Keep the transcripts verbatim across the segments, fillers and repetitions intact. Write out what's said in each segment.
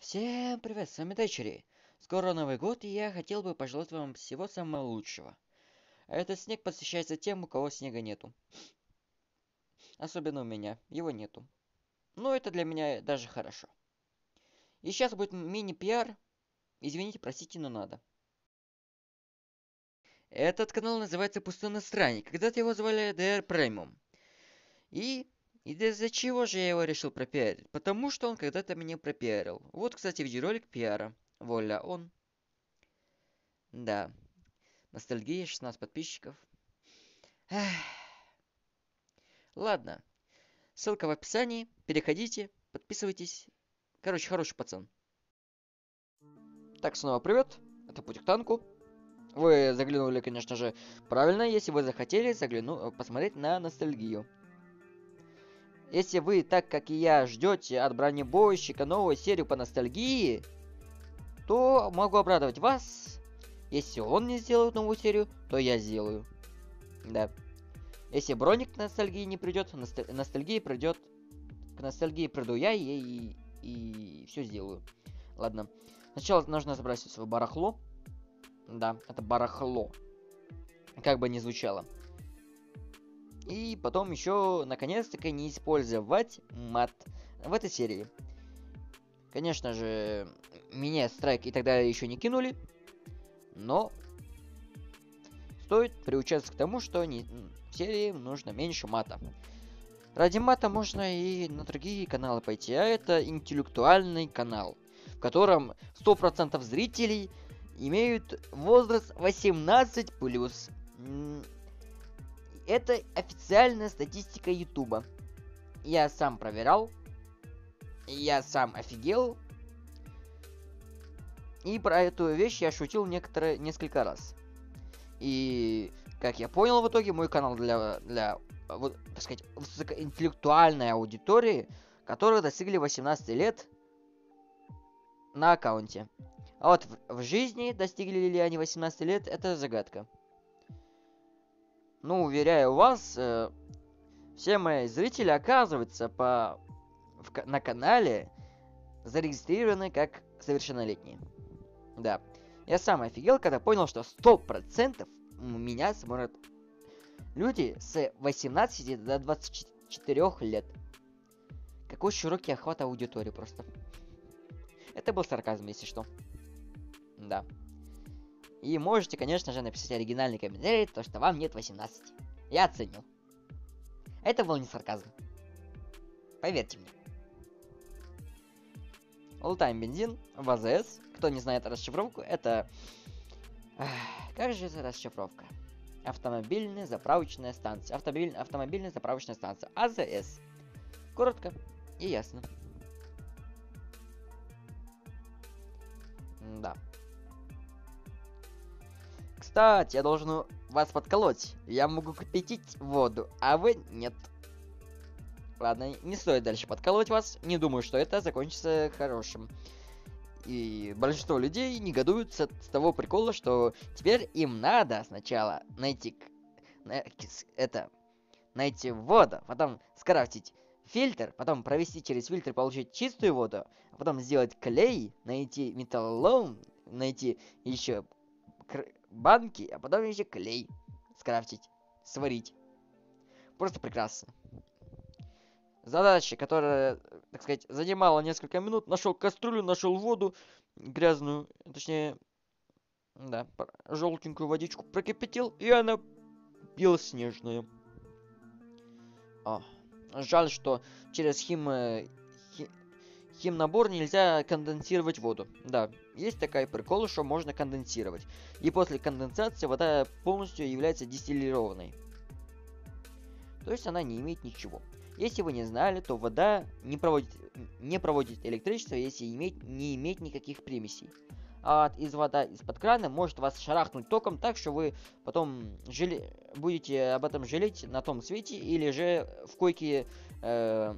Всем привет, с вами Дэчери. Скоро Новый год, и я хотел бы пожелать вам всего самого лучшего. А этот снег посвящается тем, у кого снега нету. Особенно у меня, его нету. Но это для меня даже хорошо. И сейчас будет мини-пиар. Извините, простите, но надо. Этот канал называется Пустынный Странник. Когда-то его звали ди ар Premium. И из-за чего же я его решил пропиарить? Потому что он когда-то меня пропиарил. Вот, кстати, видеоролик пиара. Вуаля, он. Да. Ностальгия, шестнадцать подписчиков. Эх. Ладно. Ссылка в описании. Переходите, подписывайтесь. Короче, хороший пацан. Так, снова привет. Это путь к танку. Вы заглянули, конечно же, правильно, если вы захотели загляну... посмотреть на ностальгию. Если вы, так как и я, ждете от бронебойщика новую серию по ностальгии, то могу обрадовать вас. Если он не сделает новую серию, то я сделаю. Да. Если броник к ностальгии не придет, носталь... ностальгия придет. К ностальгии приду я и, и, и все сделаю. Ладно. Сначала нужно забросить свое барахло. Да, это барахло. Как бы ни звучало. И потом еще, наконец-таки, не использовать мат в этой серии. Конечно же, меня страйк и так далее еще не кинули. Но стоит приучаться к тому, что не... в серии нужно меньше мата. Ради мата можно и на другие каналы пойти. А это интеллектуальный канал, в котором сто процентов зрителей имеют возраст восемнадцать плюс. Это официальная статистика ютуба. Я сам проверял. Я сам офигел. И про эту вещь я шутил некоторые, несколько раз. И, как я понял в итоге, мой канал для, для вот, так сказать, высокоинтеллектуальной аудитории, которые достигли восемнадцати лет на аккаунте. А вот в, в жизни достигли ли они восемнадцати лет, это загадка. Ну, уверяю вас, э, все мои зрители, оказываются, по, в, на канале зарегистрированы как совершеннолетние. Да. Я сам офигел, когда понял, что сто процентов меня смотрят люди с восемнадцати до двадцати четырёх лет. Какой широкий охват аудитории просто. Это был сарказм, если что. Да. И можете, конечно же, написать оригинальный комментарий, то что вам нет восемнадцати. Я оценил. Это был не сарказм. Поверьте мне. Лутаем бензин в а зэ эс. Кто не знает расшифровку, это... Эх, как же это расшифровка? Автомобильная заправочная станция. Автомобиль... Автомобильная заправочная станция. а зэ эс. Коротко и ясно. Да. Кстати, я должен вас подколоть. Я могу кипятить воду, а вы нет. Ладно, не стоит дальше подколоть вас. Не думаю, что это закончится хорошим. И большинство людей негодуют с, с того прикола, что теперь им надо сначала найти на, это найти воду, потом скрафтить фильтр, потом провести через фильтр, получить чистую воду, а потом сделать клей, найти металлолом, найти еще банки, а потом еще клей скрафтить, сварить. Просто прекрасно. Задача, которая, так сказать, занимала несколько минут. Нашел кастрюлю, нашел воду грязную, точнее, да, желтенькую водичку прокипятил, и она белоснежная. О, жаль, что через хим, хи, химнабор нельзя конденсировать воду. Да, есть такая прикол, что можно конденсировать. И после конденсации вода полностью является дистиллированной. То есть она не имеет ничего. Если вы не знали, то вода не проводит, не проводит электричество, если иметь, не иметь никаких примесей. А из вода из-под крана может вас шарахнуть током так, что вы потом жале... будете об этом жалеть на том свете, или же в койке э...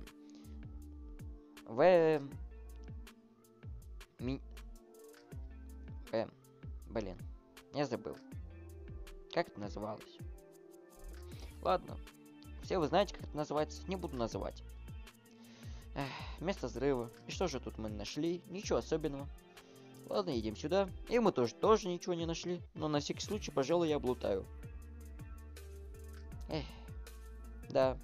в... Ми... в... Блин, я забыл. Как это называлось? Ладно. Все вы знаете, как это называется. Не буду называть. Эх. место взрыва. И что же тут мы нашли? Ничего особенного. Ладно, едем сюда. И мы тоже, тоже ничего не нашли. Но на всякий случай, пожалуй, я облутаю. Эх. Да.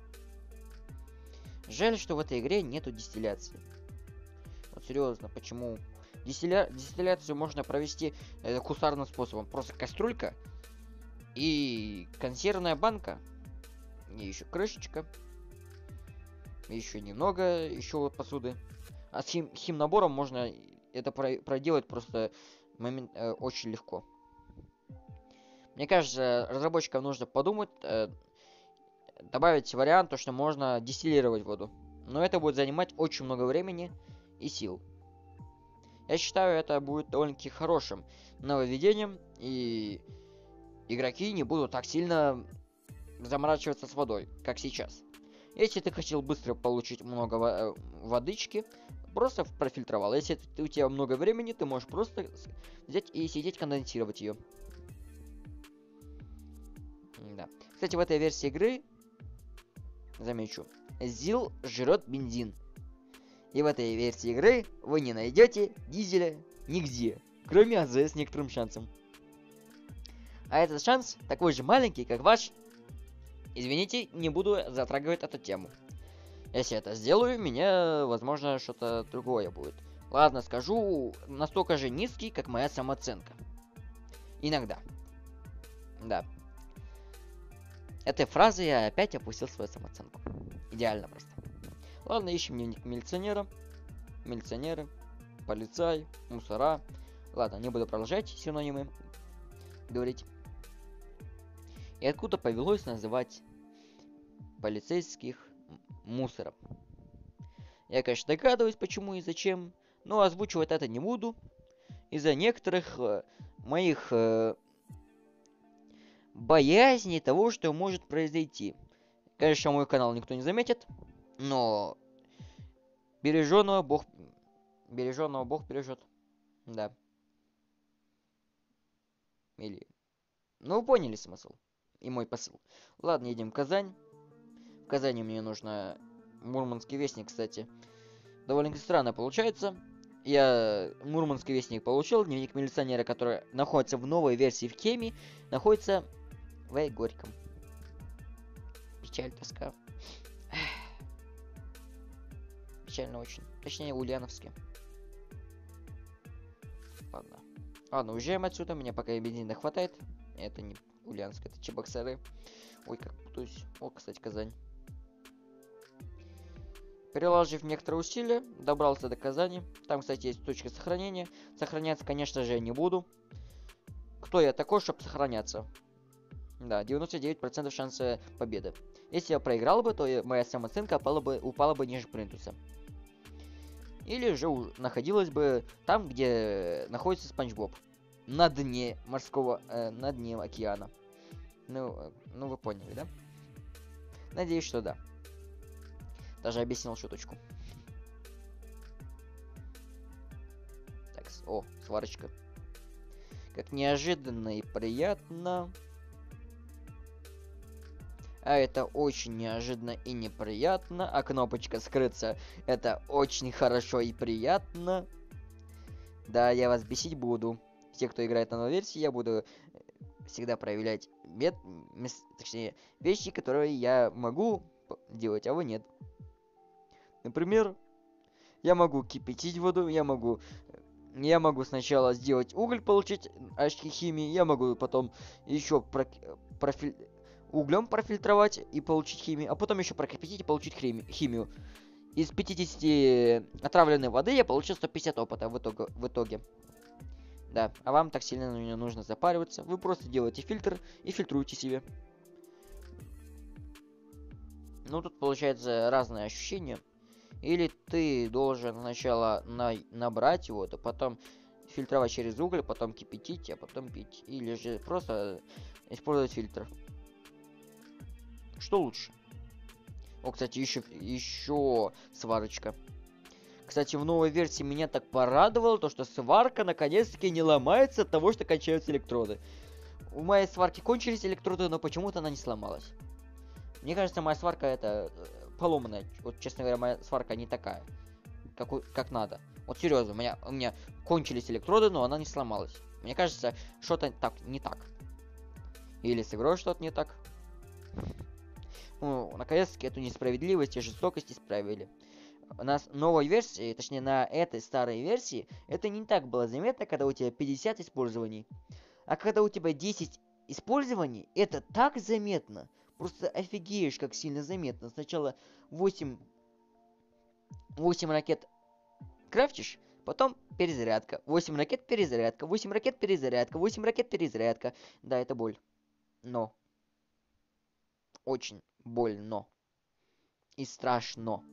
Жаль, что в этой игре нету дистилляции. Вот серьезно, почему? Дистилля... Дистилляцию можно провести э, кустарным способом. Просто кастрюлька и консервная банка. И еще крышечка. Еще немного, еще вот посуды. А с хим... химнабором можно это про... проделать просто момент... э, очень легко. Мне кажется, разработчикам нужно подумать, э, добавить вариант, то, что можно дистиллировать воду. Но это будет занимать очень много времени и сил. Я считаю, это будет довольно-таки хорошим нововведением, и игроки не будут так сильно заморачиваться с водой, как сейчас. Если ты хотел быстро получить много водички, просто профильтровал. Если у тебя много времени, ты можешь просто взять и сидеть конденсировать ее. Да. Кстати, в этой версии игры, замечу, Зил жрет бензин. И в этой версии игры вы не найдете дизеля нигде, кроме АЗ с некоторым шансом. А этот шанс такой же маленький, как ваш. Извините, не буду затрагивать эту тему. Если это сделаю, меня, возможно, что-то другое будет. Ладно, скажу, настолько же низкий, как моя самооценка. Иногда. Да. Этой фразой я опять опустил свою самооценку. Идеально просто. Ладно, ищем дневник милиционера. Милиционеры, полицай, мусора. Ладно, не буду продолжать синонимы говорить. И откуда повелось называть полицейских мусором? Я, конечно, догадываюсь, почему и зачем, но озвучивать это не буду. Из-за некоторых э, моих э, боязней того, что может произойти. Конечно, мой канал никто не заметит, но береженого Бог... Береженого Бог бережет. Да. Или... Ну, вы поняли смысл. И мой посыл. Ладно, едем в Казань. В Казани мне нужно Мурманский вестник, кстати. Довольно странно получается. Я Мурманский вестник получил. Дневник милиционера, который находится в новой версии в Кеме, находится в Горьком. Печаль, тоска. Печально очень. Точнее, Ульяновске. Ладно. Ладно, уезжаем отсюда. Мне пока и бензина хватает. Это не Ульяновск, это Чебоксары. Ой, как путаюсь. О, кстати, Казань. Переложив некоторые усилия, добрался до Казани. Там, кстати, есть точка сохранения. Сохраняться, конечно же, я не буду. Кто я такой, чтобы сохраняться? Да, девяносто девять процентов шанса победы. Если я проиграл бы, то моя самооценка упала бы, упала бы ниже плинтуса. Или же находилась бы там, где находится Спанч Боб. На дне морского, э, на дне океана. Ну, э, ну вы поняли, да? Надеюсь, что да. Даже объяснил шуточку. Так, о, сварочка. Как неожиданно и приятно. А это очень неожиданно и неприятно. А кнопочка скрыться, это очень хорошо и приятно. Да, я вас бесить буду. Те, кто играет на новой версии, я буду всегда проявлять мет... мес... точнее, вещи, которые я могу делать, а вы нет. Например, я могу кипятить воду, я могу... Я могу сначала сделать уголь, получить очки химии, я могу потом еще про... профиль... углем профильтровать и получить химию, а потом еще прокипятить и получить хими... химию. Из пятидесяти отравленной воды я получил сто пятьдесят опыта в итоге. В итоге. Да, а вам так сильно не нужно запариваться. Вы просто делаете фильтр и фильтруете себе. Ну, тут получается разные ощущения. Или ты должен сначала на набрать воду, потом фильтровать через уголь, потом кипятить, а потом пить. Или же просто использовать фильтр. Что лучше? О, кстати, еще, еще сварочка. Кстати, в новой версии меня так порадовало, то что сварка наконец-таки не ломается от того, что кончаются электроды. У моей сварки кончились электроды, но почему-то она не сломалась. Мне кажется, моя сварка это поломанная. Вот, честно говоря, моя сварка не такая, как, как надо. Вот серьезно, у меня, у меня кончились электроды, но она не сломалась. Мне кажется, что-то так не так. Или с игрой что-то не так. Ну, наконец-таки эту несправедливость и жестокость исправили. У нас новой версии, точнее на этой старой версии, это не так было заметно, когда у тебя пятьдесят использований. А когда у тебя десять использований, это так заметно. Просто офигеешь, как сильно заметно. Сначала восемь, восемь ракет крафтишь, потом перезарядка. восемь ракет перезарядка, восемь ракет перезарядка, восемь ракет перезарядка. Да, это боль. Но. Очень больно. И страшно.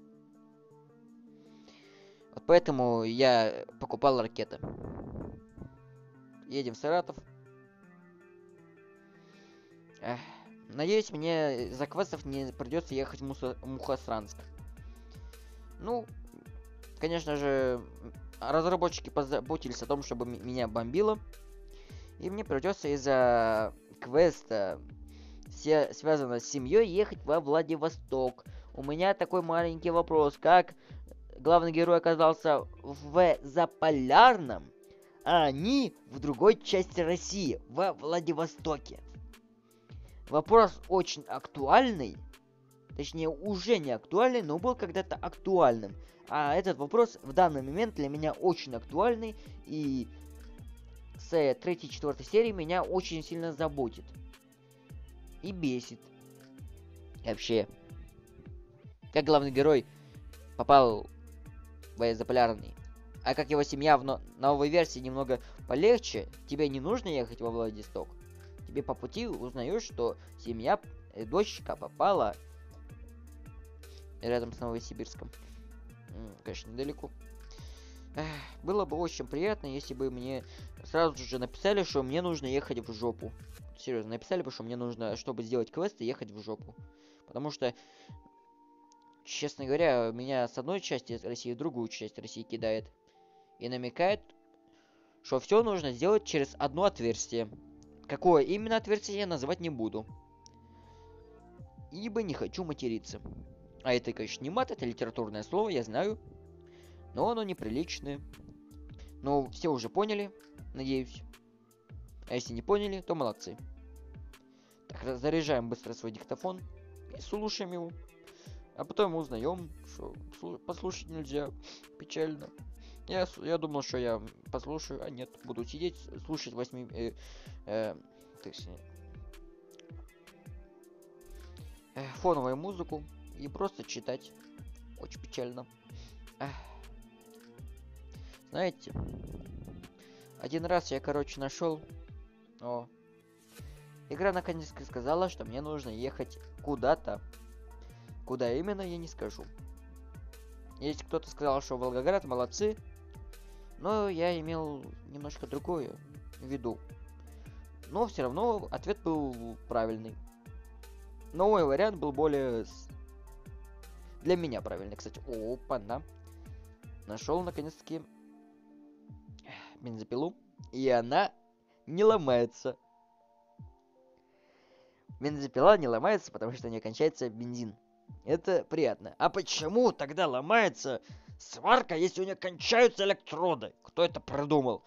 Вот поэтому я покупал ракеты. Едем в Саратов. Эх. Надеюсь, мне за квестов не придется ехать в Муса... Мухосранск. Ну, конечно же, разработчики позаботились о том, чтобы меня бомбило. И мне придется из-за квеста, все связано с семьей, ехать во Владивосток. У меня такой маленький вопрос. Как главный герой оказался в Заполярном, а они в другой части России, во Владивостоке? Вопрос очень актуальный. Точнее, уже не актуальный, но был когда-то актуальным. А этот вопрос в данный момент для меня очень актуальный. И с третьей-четвёртой серии меня очень сильно заботит. И бесит. И вообще, как главный герой попал в Заполярный. А как его семья в но- новой версии немного полегче, тебе не нужно ехать во Владивосток. Тебе по пути узнаешь, что семья, э, дочка попала рядом с Новосибирском. М, конечно, недалеко. Эх, было бы очень приятно, если бы мне сразу же написали, что мне нужно ехать в жопу. Серьезно, написали бы, что мне нужно, чтобы сделать квест, ехать в жопу. Потому что, честно говоря, меня с одной части России в другую часть России кидает. И намекает, что все нужно сделать через одно отверстие. Какое именно отверстие, я называть не буду. Ибо не хочу материться. А это, конечно, не мат, это литературное слово, я знаю. Но оно неприличное. Но все уже поняли, надеюсь. А если не поняли, то молодцы. Так, заряжаем быстро свой диктофон и слушаем его. А потом мы узнаем, что послушать нельзя. Печально. Я, я думал, что я послушаю, а нет. Буду сидеть, слушать восьми... Э, э, точнее, э, фоновую музыку и просто читать. Очень печально. Эх. Знаете, один раз я, короче, нашел... О. Игра наконец-то сказала, что мне нужно ехать куда-то. Куда именно, я не скажу. Если кто-то сказал, что Волгоград, молодцы. Но я имел немножко другое в виду. Но все равно ответ был правильный. Но мой вариант был более... Для меня правильный, кстати. Опа-на. Нашел, наконец-таки, бензопилу. И она не ломается. Бензопила не ломается, потому что не кончается бензин. Это приятно. А почему тогда ломается сварка, если у нее кончаются электроды? Кто это придумал?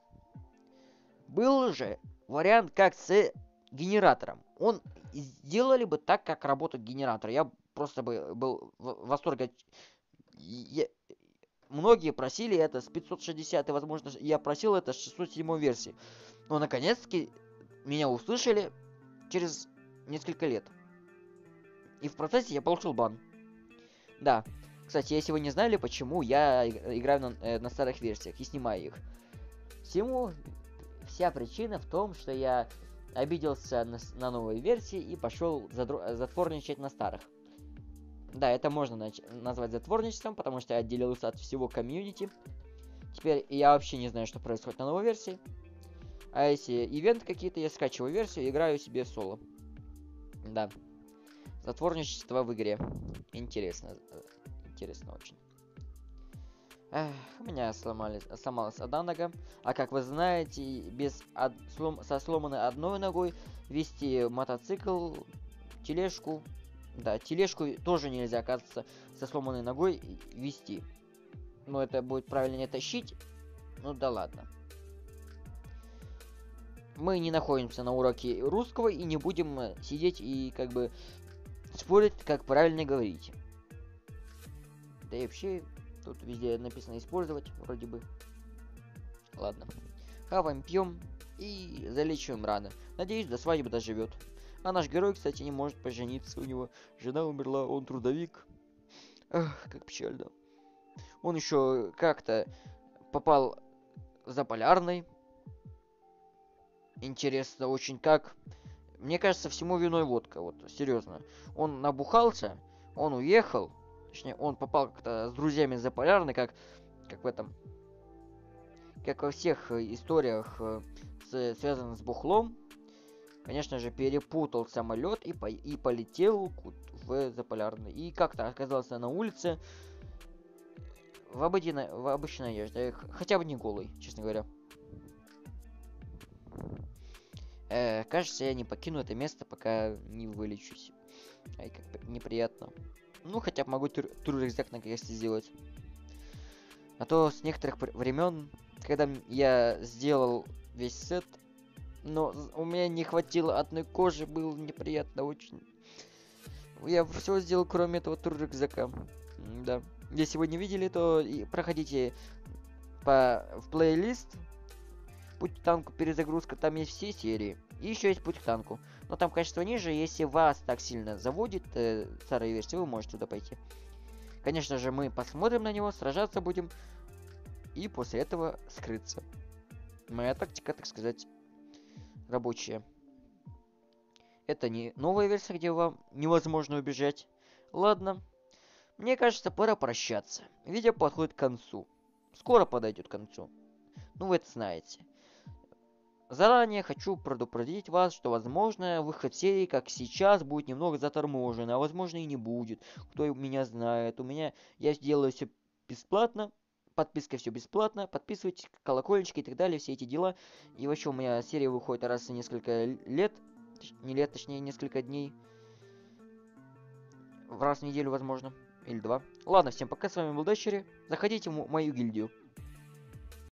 Был же вариант как с генератором. Он сделали бы так, как работает генератор. Я просто бы был в восторге. Я... Многие просили это с пятьсот шестьдесят, и, возможно, я просил это с шестьсот седьмой версии. Но, наконец-таки, меня услышали через несколько лет. И в процессе я получил бан. Да. Кстати, если вы не знали, почему я играю на, э, на старых версиях и снимаю их. Всему вся причина в том, что я обиделся на, на новой версии и пошел затворничать на старых. Да, это можно нач- назвать затворничеством, потому что я отделился от всего комьюнити. Теперь я вообще не знаю, что происходит на новой версии. А если ивент какие-то, я скачиваю версию и играю себе в соло. Да. Затворничество в игре. Интересно. Интересно очень. Эх, у меня сломались, сломалась одна нога. А как вы знаете, без од... слом... со сломанной одной ногой вести мотоцикл, тележку Да, тележку тоже нельзя, оказывается, со сломанной ногой вести. Но это будет правильнее тащить. Ну да ладно. Мы не находимся на уроке русского и не будем сидеть и как бы спорить, как правильно говорить. Да и вообще, тут везде написано использовать, вроде бы. Ладно. Хаваем, пьем и залечиваем раны. Надеюсь, до свадьбы доживет. А наш герой, кстати, не может пожениться. У него жена умерла, он трудовик. Ах, как печально. Он еще как-то попал за полярный. Интересно очень как. Мне кажется, всему виной водка. Вот, серьезно. Он набухался, он уехал. Точнее, он попал как-то с друзьями за полярный, как, как в этом... Как во всех историях, с, связанных с бухлом. Конечно же, перепутал самолет и, по и полетел в Заполярный. И как-то оказался на улице в, обыденной, в обычной одежде. Хотя бы не голый, честно говоря. Э, кажется, я не покину это место, пока не вылечусь. Ай, как неприятно. Ну, хотя бы могу тур рюкзак наконец-то сделать. А то с некоторых времен, когда я сделал весь сет, но у меня не хватило одной кожи, было неприятно очень. Я все сделал, кроме этого тур-рюкзака. Да. Если вы не видели, то и проходите по в плейлист. Путь к танку, перезагрузка, там есть все серии. И еще есть путь к танку. Но там качество ниже, если вас так сильно заводит э, старая версия, вы можете туда пойти. Конечно же, мы посмотрим на него, сражаться будем. И после этого скрыться. Моя тактика, так сказать, рабочая. Это не новая версия, где вам невозможно убежать. Ладно. Мне кажется, пора прощаться. Видео подходит к концу. Скоро подойдет к концу. Ну, вы это знаете. Заранее хочу предупредить вас, что, возможно, выход серии, как сейчас, будет немного заторможен, а возможно и не будет. Кто меня знает. У меня... Я делаю все бесплатно. Подписка все бесплатно. Подписывайтесь, колокольчики и так далее, все эти дела. И вообще у меня серия выходит раз в несколько лет. Не лет, точнее, несколько дней. В раз в неделю, возможно. Или два. Ладно, всем пока, с вами был Дэшери. Заходите в мою гильдию.